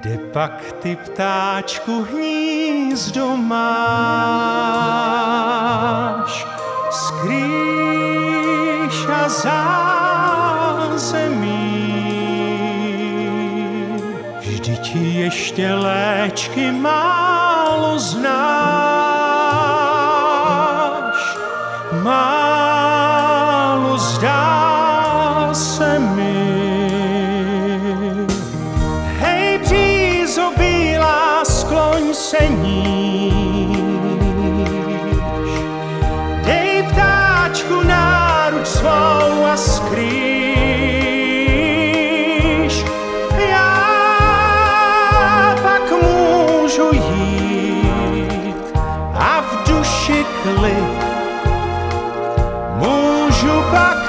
Kde pak ty, ptáčku, hnízdo máš? Skrýš a zázemí. Vždyť ještě léčky málo znáš. Málo zdá se mi. Hej, břízo bílá, skloň se níž. Dej ptáčku náruč svou a skrýš. Já pak můžu jít a v duši klid můžu pak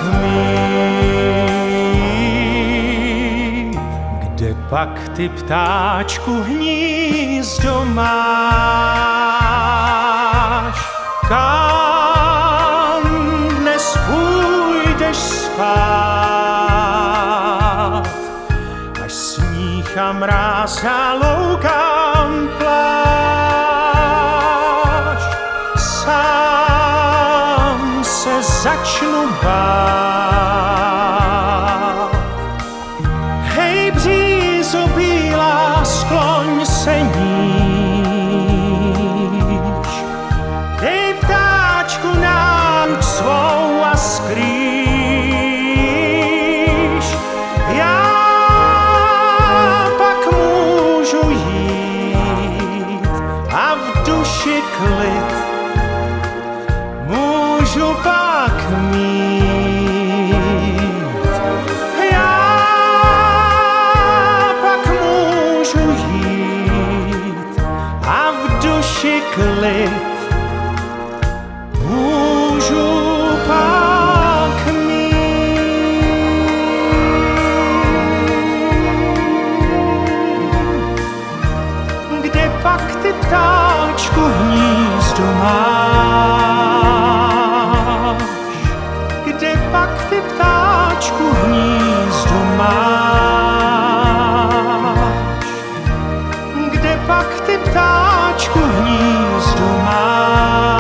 mít. Kde pak ty, ptáčku, hnízdo máš? Kam dnes půjdeš spát? Až sníh a mráz a loukám plášť, sám se začnu bát. Hej, břízo bílá, skloň se níž. Dej ptáčku náruč svou a skrýš. Já pak můžu jít a v duši klid můžu pak mít. Já pak můžu jít a v duši klid můžu pak mít. Kde pak ty, ptáčku, hnízdo máš? Kde pak ty, ptáčku, hnízdo máš? Kde pak ty, ptáčku, hnízdo máš?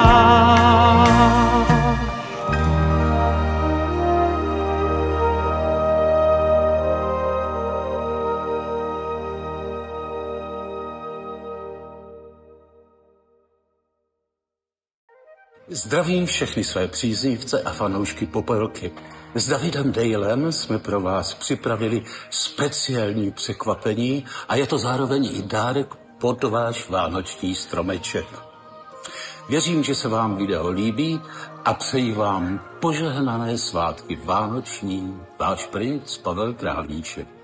Zdravím všechny své příznivce a fanoušky Popelky. S Davidem Dejlem jsme pro vás připravili speciální překvapení a je to zároveň i dárek pod váš vánoční stromeček. Věřím, že se vám video líbí a přeji vám požehnané svátky vánoční, váš princ Pavel Králíček.